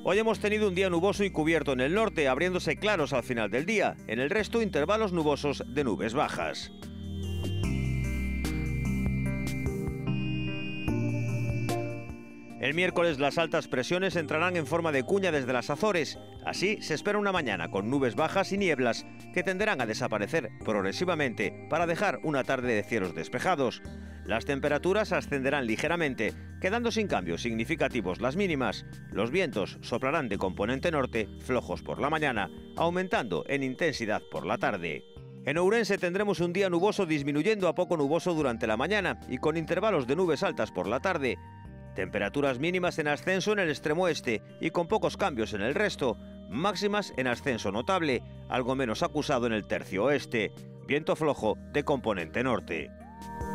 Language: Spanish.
Hoy hemos tenido un día nuboso y cubierto en el norte, abriéndose claros al final del día. En el resto, intervalos nubosos de nubes bajas. El miércoles las altas presiones entrarán en forma de cuña desde las Azores. Así se espera una mañana con nubes bajas y nieblas que tenderán a desaparecer progresivamente para dejar una tarde de cielos despejados. Las temperaturas ascenderán ligeramente, quedando sin cambios significativos las mínimas. Los vientos soplarán de componente norte, flojos por la mañana, aumentando en intensidad por la tarde. En Ourense tendremos un día nuboso disminuyendo a poco nuboso durante la mañana y con intervalos de nubes altas por la tarde. Temperaturas mínimas en ascenso en el extremo oeste y con pocos cambios en el resto. Máximas en ascenso notable, algo menos acusado en el tercio oeste. Viento flojo de componente norte.